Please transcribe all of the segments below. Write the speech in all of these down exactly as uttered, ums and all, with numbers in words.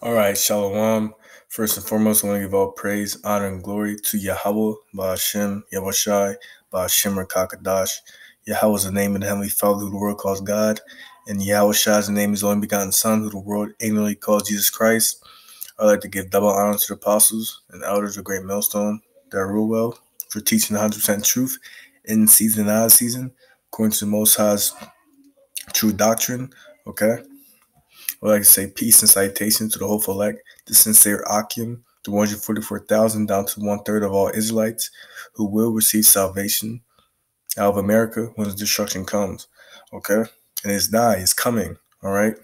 All right, Shalom. First and foremost, I want to give all praise, honor, and glory to Yahweh, Ba'ashem, Yahushai, Ba'ashem, Kakadash. Yahweh is the name of the Heavenly Father who the world calls God, and Yahushai is the name of his only begotten Son who the world ignorantly calls Jesus Christ. I'd like to give double honor to the apostles and elders of Great Millstone that rule well for teaching one hundred percent truth in season and out of season, according to the Most High's true doctrine. Okay? I would like to say peace and citation to the hopeful elect, the sincere Akim, the one hundred forty-four thousand down to one-third of all Israelites who will receive salvation out of America when the destruction comes. Okay? And it's nigh, it's coming. All right?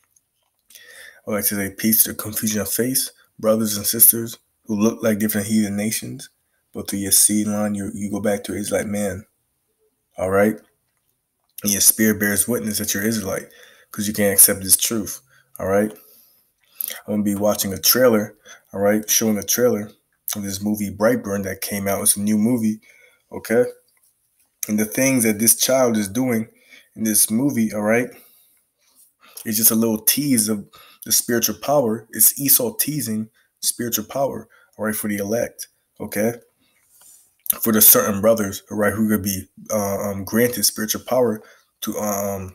I would like to say peace to the confusion of faith, brothers and sisters who look like different heathen nations, but through your seed line, you, you go back to Israelite man. All right? And your spirit bears witness that you're Israelite because you can't accept this truth. All right? I'm going to be watching a trailer, all right, showing a trailer of this movie Brightburn that came out. It's a new movie, okay? And the things that this child is doing in this movie, all right, it's just a little tease of the spiritual power. It's Esau teasing spiritual power, all right, for the elect, okay? For the certain brothers, all right, who could be uh, um, granted spiritual power to, um,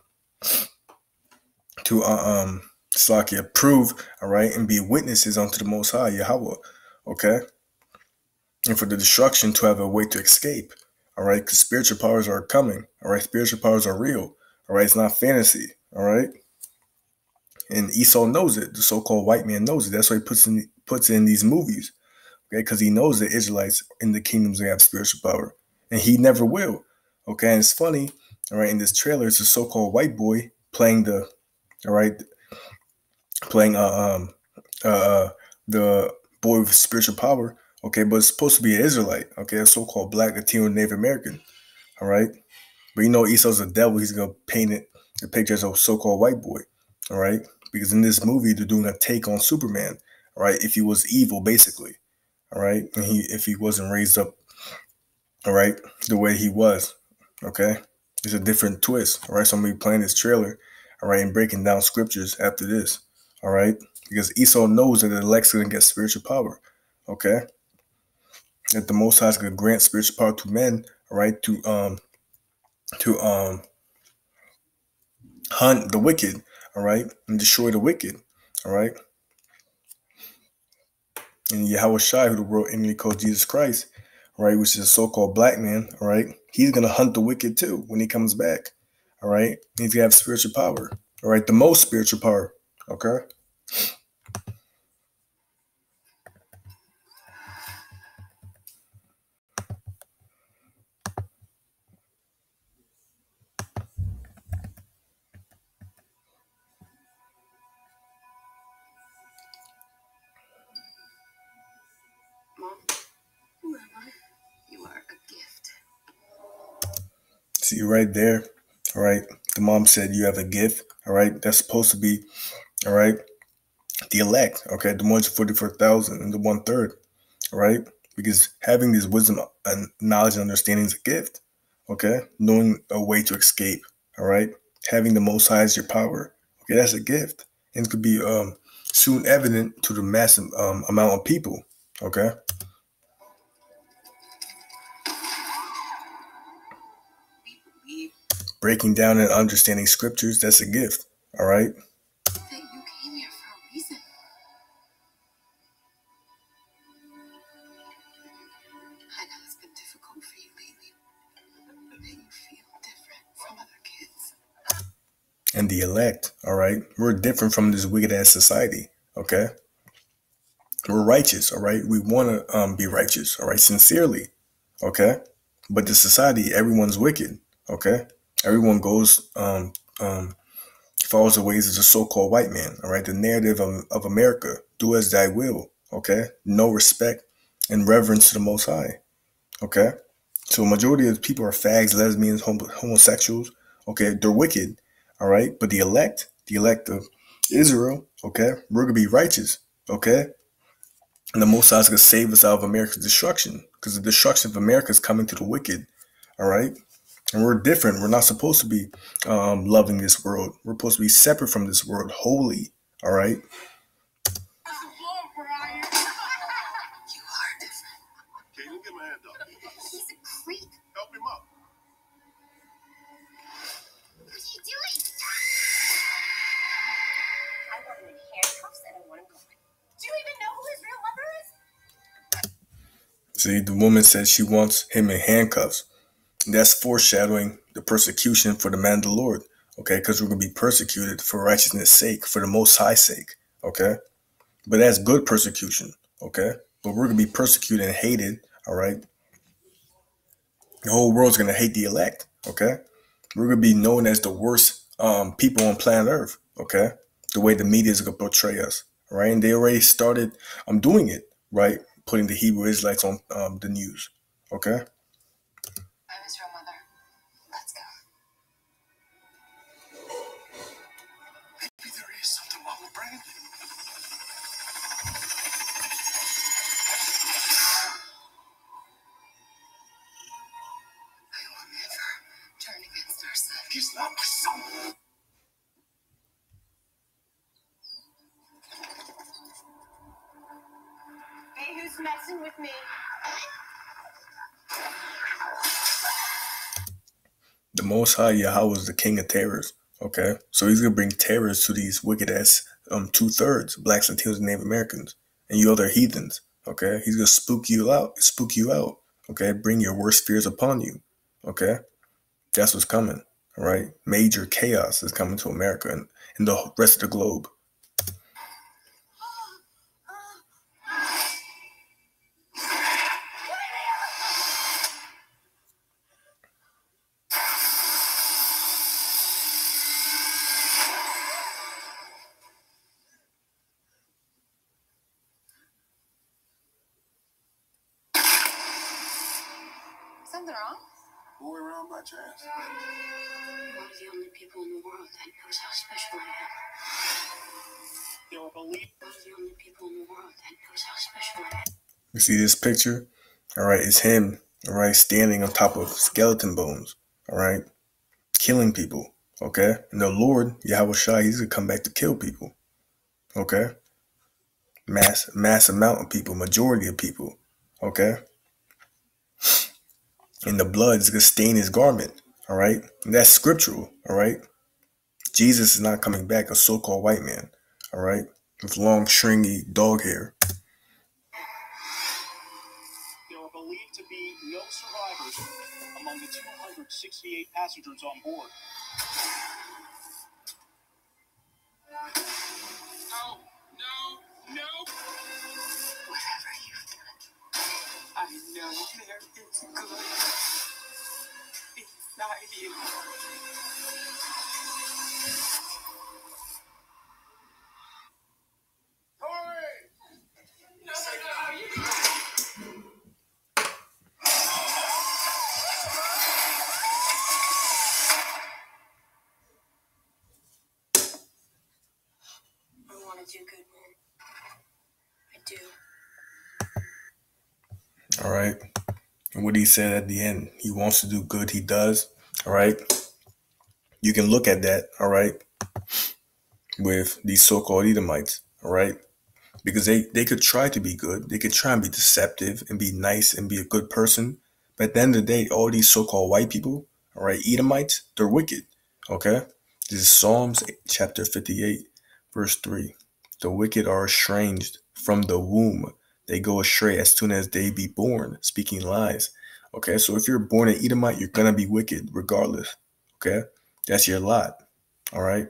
to, uh, um, Slakia, prove, all right, and be witnesses unto the Most High, Yahweh, okay? And for the destruction to have a way to escape, all right? Because spiritual powers are coming, all right? Spiritual powers are real, all right? It's not fantasy, all right? And Esau knows it. The so-called white man knows it. That's why he puts in puts in these movies, okay? Because he knows the Israelites in the kingdoms they have spiritual power, and he never will, okay? And it's funny, all right? In this trailer, it's a so-called white boy playing the, all right, playing uh, um uh the boy with spiritual power, okay, but it's supposed to be an Israelite, okay, a so-called Black, Latino, Native American, all right. But you know, Esau's a devil. He's gonna paint it the picture as a so-called white boy, all right, because in this movie they're doing a take on Superman, all right. If he was evil, basically, all right, and he if he wasn't raised up, all right, the way he was, okay, it's a different twist, all right. So I'm gonna be playing this trailer, all right, and breaking down scriptures after this. All right, because Esau knows that the elect's going to get spiritual power, okay? That the Most High is going to grant spiritual power to men, all right, to um to um hunt the wicked, all right, and destroy the wicked, all right. And Yahushai, who the world enemy calls Jesus Christ, all right, which is a so-called black man, all right, he's going to hunt the wicked too when he comes back, all right. He's going to have spiritual power, all right, the most spiritual power, okay. See right there, all right. The mom said you have a gift, all right. That's supposed to be, all right, the elect, okay, the one hundred forty-four thousand and the one third, all right. Because having this wisdom and knowledge and understanding is a gift, okay. Knowing a way to escape, all right. Having the Most High as your power, okay, that's a gift, and it could be um soon evident to the massive um, amount of people, okay. Breaking down and understanding scriptures, that's a gift, all right. That you came here for a reason. I know it's been difficult for you lately, but that you feel different from other kids. And the elect, all right, we're different from this wicked ass society, okay. We're righteous, all right. We want to um, be righteous, all right, sincerely, okay. But the society, everyone's wicked, okay. Everyone goes, um, um, follows the ways of the so-called white man, all right. The narrative of, of America: do as thy will, okay. No respect and reverence to the Most High, okay. So a majority of people are fags, lesbians, homo- homosexuals, okay. They're wicked, all right. But the elect, the elect of Israel, okay, we're gonna be righteous, okay. And the Most High is going to save us out of America's destruction, because the destruction of America is coming to the wicked, all right? And we're different. We're not supposed to be um, loving this world. We're supposed to be separate from this world, holy, all right? See, the woman says she wants him in handcuffs. That's foreshadowing the persecution for the man of the Lord, okay? Because we're going to be persecuted for righteousness' sake, for the Most High sake, okay? But that's good persecution, okay? But we're going to be persecuted and hated, all right? The whole world's going to hate the elect, okay? We're going to be known as the worst um, people on planet Earth, okay? The way the media is going to portray us, all right? And they already started um, doing it, right? Putting the Hebrew Israelites on um, the news, okay? I was your mother. Let's go. Maybe there is something wrong with Brandon. I will never turn against our son. He's not my son. Hey, who's messing with me? The Most High Yahweh is the king of terrors, okay? So he's going to bring terrors to these wicked-ass um, two-thirds, blacks, Latinos, and Native Americans, and you other heathens, okay? He's going to spook you out, spook you out, okay? Bring your worst fears upon you, okay? That's what's coming, all right? Major chaos is coming to America and, and the rest of the globe. Something wrong? Boy around by chance. One of the only people in the world that knows how special I am. You'll believe. One of the only people in the world that knows how special I am. You see this picture? All right, it's him, all right, standing on top of skeleton bones, all right, killing people, okay? And the Lord, Yahweh Shai, he's going to come back to kill people, okay? Mass, mass amount of people, majority of people, okay? And the blood is going to stain his garment, all right? And that's scriptural, all right? Jesus is not coming back a so-called white man, all right, with long, stringy dog hair. There are believed to be no survivors among the two hundred sixty-eight passengers on board. No, no, no. Whatever you've done, I know there is good inside you. I want to do good, man. I do. All right. And what he said at the end, he wants to do good, he does. All right. You can look at that, all right, with these so-called Edomites, all right, because they, they could try to be good. They could try and be deceptive and be nice and be a good person. But at the end of the day, all these so-called white people, all right, Edomites, they're wicked, okay? This is Psalms chapter fifty-eight, verse three. The wicked are estranged from the womb. They go astray as soon as they be born, speaking lies. Okay, so if you're born an Edomite, you're going to be wicked regardless. Okay, that's your lot. All right.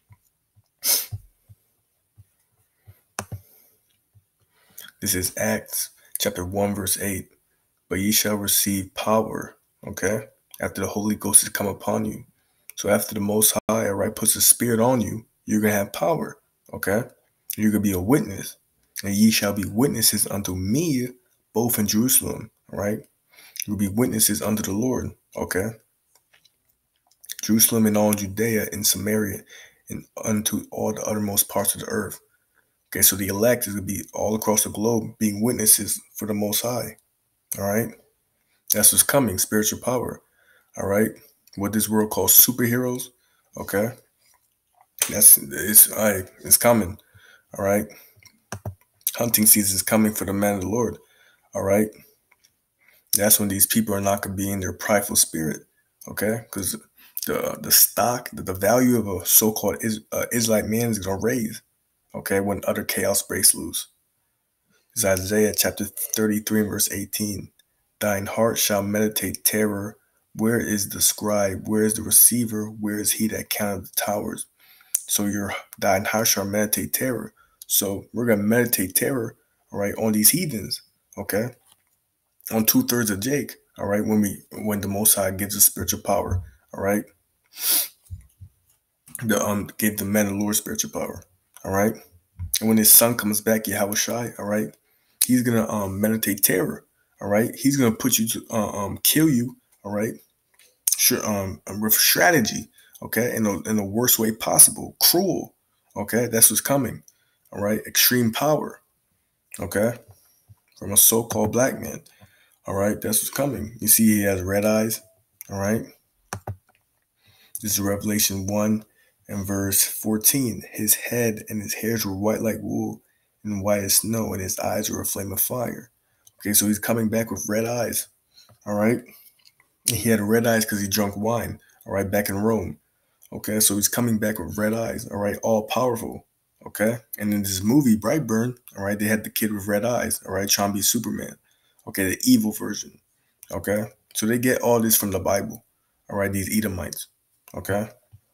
This is Acts chapter one, verse eight. But ye shall receive power, okay, after the Holy Ghost has come upon you. So after the Most High, all right, puts the Spirit on you, you're going to have power, okay? You're going to be a witness. And ye shall be witnesses unto me, both in Jerusalem, all right? You'll be witnesses unto the Lord, okay? Jerusalem and all Judea and Samaria and unto all the uttermost parts of the earth. Okay, so the elect is going to be all across the globe being witnesses for the Most High, all right? That's what's coming, spiritual power, all right? What this world calls superheroes, okay? That's, it's, all right, it's coming, all right? Hunting season is coming for the man of the Lord, all right? That's when these people are not going to be in their prideful spirit, okay? Because the the stock, the, the value of a so-called is, uh, Israelite man is going to raise, okay, when other chaos breaks loose. This is Isaiah chapter thirty-three, verse eighteen. Thine heart shall meditate terror. Where is the scribe? Where is the receiver? Where is he that counted the towers? So your thine heart shall meditate terror. So we're gonna meditate terror, all right, on these heathens, okay, on two thirds of Jake, all right. When we when the Most High gives us spiritual power, all right, the um gave the men of the Lord spiritual power, all right. And when his son comes back, Yahushai, all right, he's gonna um meditate terror, all right. He's gonna put you to uh, um kill you, all right. Sure, um, with strategy, okay, in the in the worst way possible, cruel, okay. That's what's coming, all right. Extreme power, okay, from a so-called black man, all right. That's what's coming. You see, he has red eyes, all right. This is Revelation one and verse fourteen. His head and his hairs were white like wool and white as snow, and his eyes were a flame of fire. Okay, so he's coming back with red eyes, all right. He had red eyes because he drank wine, all right, back in Rome. Okay, so he's coming back with red eyes, all right, all powerful, okay? And in this movie, Brightburn, all right, they had the kid with red eyes, all right, trying to be Superman, okay, the evil version, okay? So they get all this from the Bible, all right, these Edomites, okay?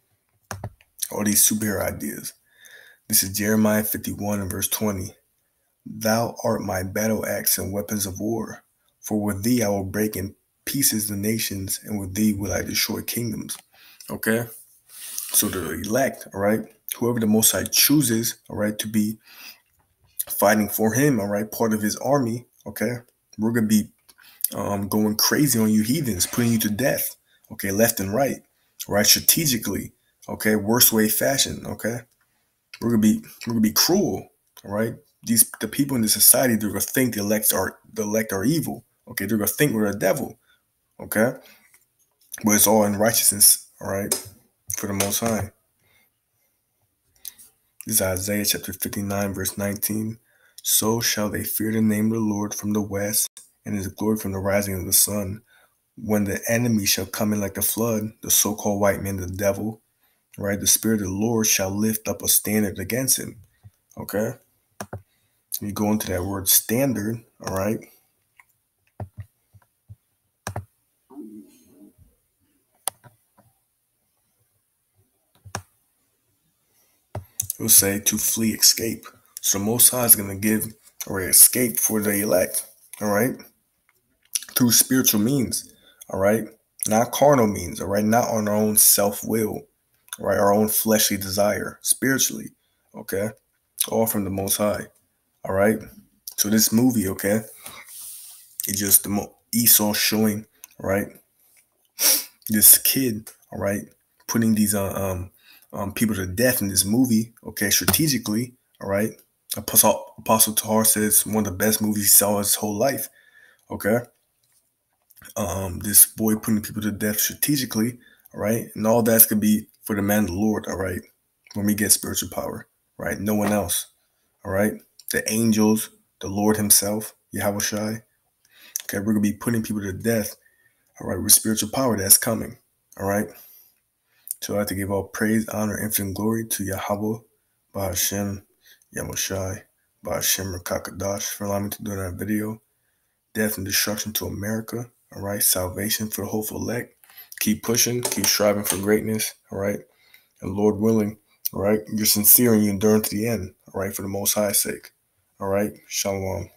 All these superhero ideas. This is Jeremiah fifty-one and verse twenty. Thou art my battle axe and weapons of war, for with thee I will break in pieces the nations, and with thee will I destroy kingdoms. Okay, so the elect, all right, whoever the Most High chooses, all right, to be fighting for him, all right, part of his army, okay, we're gonna be um, going crazy on you heathens, putting you to death, okay, left and right, right, strategically, okay, worst way fashion, okay, we're gonna be we're gonna be cruel, all right. These the people in the society, they're gonna think the elect are the elect are evil, okay, they're gonna think we're the devil. Okay, but it's all in righteousness, all right, for the Most High. This is Isaiah chapter fifty-nine, verse nineteen. So shall they fear the name of the Lord from the west, and his glory from the rising of the sun. When the enemy shall come in like a flood, the so-called white man, the devil, right, the Spirit of the Lord shall lift up a standard against him. Okay, you go into that word standard, all right. It will say to flee, escape. So the Most High is going to give or escape for the elect, all right, through spiritual means, all right, not carnal means, all right, not on our own self-will, all right, our own fleshly desire, spiritually, okay, all from the Most High, all right. So this movie, okay, it's just the mo- Esau showing, right, this kid, all right, putting these uh, um um people to death in this movie, okay, strategically, all right. Apostle Apostle Tahar says one of the best movies he saw his whole life, okay. Um, this boy putting people to death strategically, all right, and all that's gonna be for the man of the Lord, all right. When we get spiritual power, right, no one else, all right. The angels, the Lord Himself, Yahushai, okay, we're gonna be putting people to death, all right, with spiritual power that's coming, all right. So I have to give all praise, honor, infinite glory to Yahweh, Bahashem, Yahushai, Bahashem Rakakadash for allowing me to do that video. Death and destruction to America, all right. Salvation for the hopeful elect. Keep pushing, keep striving for greatness, all right. And Lord willing, all right, you're sincere and you endure to the end, all right, for the Most High's sake, all right. Shalom.